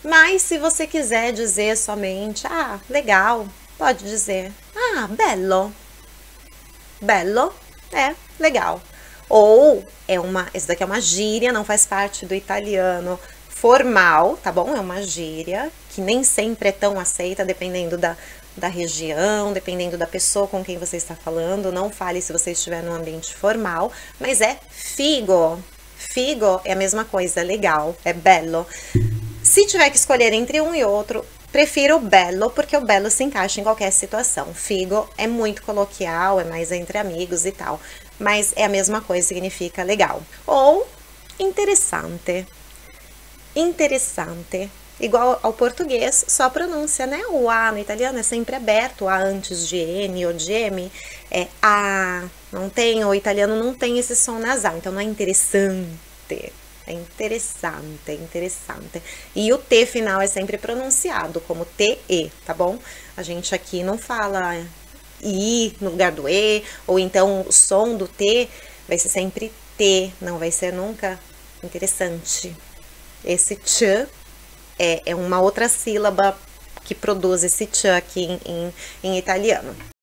Mas se você quiser dizer somente, ah, legal, pode dizer, ah, bello. Bello é legal. Ou esse daqui é uma gíria, não faz parte do italiano formal, tá bom? É uma gíria que nem sempre é tão aceita, dependendo da região, dependendo da pessoa com quem você está falando. Não fale se você estiver num ambiente formal, mas é figo. Figo é a mesma coisa, é legal, é bello. Se tiver que escolher entre um e outro, prefiro o bello, porque o bello se encaixa em qualquer situação. Figo é muito coloquial, é mais entre amigos e tal, mas é a mesma coisa, significa legal. Ou interessante. Interessante. Igual ao português, só a pronúncia, né? O A no italiano é sempre aberto, o A antes de N ou de M é A. Não tem, o italiano não tem esse som nasal, então não é interessante. É interessante, interessante. E o T final é sempre pronunciado como T-E, tá bom? A gente aqui não fala I no lugar do E, ou então o som do T vai ser sempre T, não vai ser nunca interessante. Esse tch é uma outra sílaba que produz esse tch aqui em italiano.